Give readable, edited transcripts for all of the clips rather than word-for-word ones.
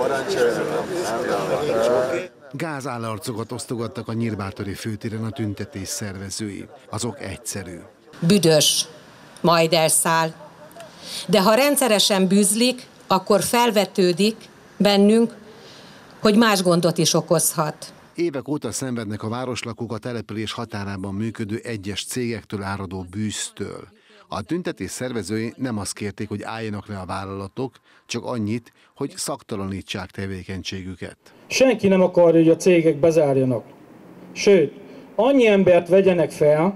Gázállarcokat osztogattak a nyírbátori főtéren a tüntetés szervezői. Azok egyszerű. Büdös, majd elszáll. De ha rendszeresen bűzlik, akkor felvetődik bennünk, hogy más gondot is okozhat. Évek óta szenvednek a városlakók a település határában működő egyes cégektől áradó bűztől. A tüntetés szervezői nem azt kérték, hogy álljanak le a vállalatok, csak annyit, hogy szaktalanítsák tevékenységüket. Senki nem akarja, hogy a cégek bezárjanak. Sőt, annyi embert vegyenek fel,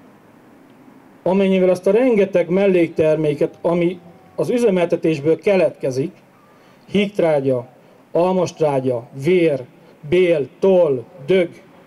amennyivel azt a rengeteg mellékterméket, ami az üzemeltetésből keletkezik, hígtrágya, almastrágya, vér, bél, toll, dög,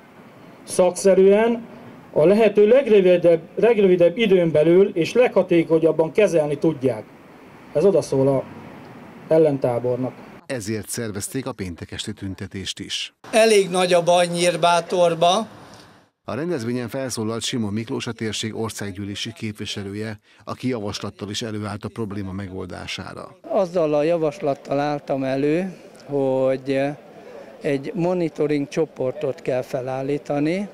szakszerűen a lehető legrövidebb időn belül és leghatékonyabban kezelni tudják. Ez odaszól az ellentábornak. Ezért szervezték a péntek esti tüntetést is. Elég nagy a baj Nyírbátorba. A rendezvényen felszólalt Simon Miklós, a térség országgyűlési képviselője, aki javaslattal is előállt a probléma megoldására. Azzal a javaslattal álltam elő, hogy egy monitoring csoportot kell felállítani,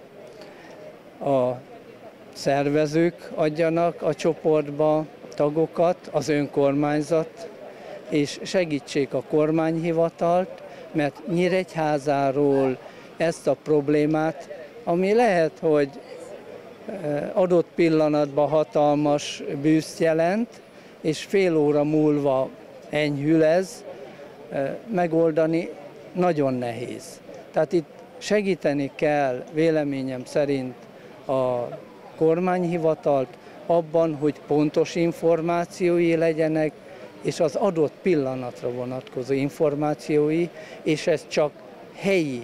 a szervezők adjanak a csoportba tagokat, az önkormányzat, és segítsék a kormányhivatalt, mert Nyíregyházáról ezt a problémát, ami lehet, hogy adott pillanatban hatalmas bűzt jelent, és fél óra múlva enyhül ez, megoldani nagyon nehéz. Tehát itt segíteni kell véleményem szerint a kormányhivatalt abban, hogy pontos információi legyenek, és az adott pillanatra vonatkozó információi, és ezt csak helyi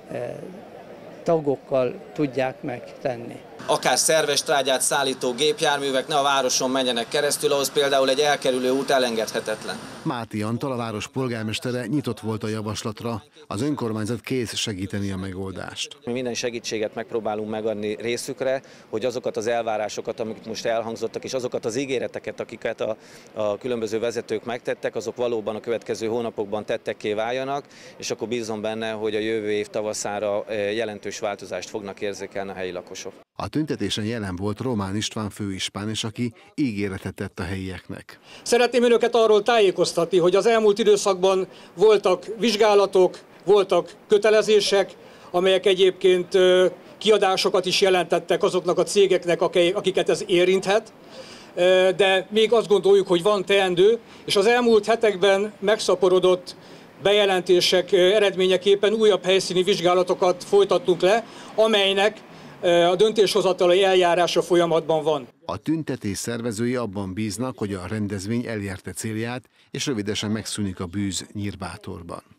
tagokkal tudják megtenni. Akár szerves trágyát szállító gépjárművek ne a városon menjenek keresztül, ahhoz például egy elkerülő út elengedhetetlen. Máté Antal, a város polgármestere nyitott volt a javaslatra, az önkormányzat kész segíteni a megoldást. Mi minden segítséget megpróbálunk megadni részükre, hogy azokat az elvárásokat, amik most elhangzottak, és azokat az ígéreteket, akiket a különböző vezetők megtettek, azok valóban a következő hónapokban tettekké váljanak, és akkor bízom benne, hogy a jövő év tavaszára jelentős változást fognak érzékelni a helyi lakosok. A tüntetésen jelen volt Román István főispán is, aki ígéretet tett a helyieknek. Szeretném önöket arról tájékoztatni, hogy az elmúlt időszakban voltak vizsgálatok, voltak kötelezések, amelyek egyébként kiadásokat is jelentettek azoknak a cégeknek, akiket ez érinthet, de még azt gondoljuk, hogy van teendő, és az elmúlt hetekben megszaporodott bejelentések eredményeképpen újabb helyszíni vizsgálatokat folytattunk le, amelynek a döntéshozatali eljárása folyamatban van. A tüntetés szervezői abban bíznak, hogy a rendezvény elérte célját, és rövidesen megszűnik a bűz Nyírbátorban.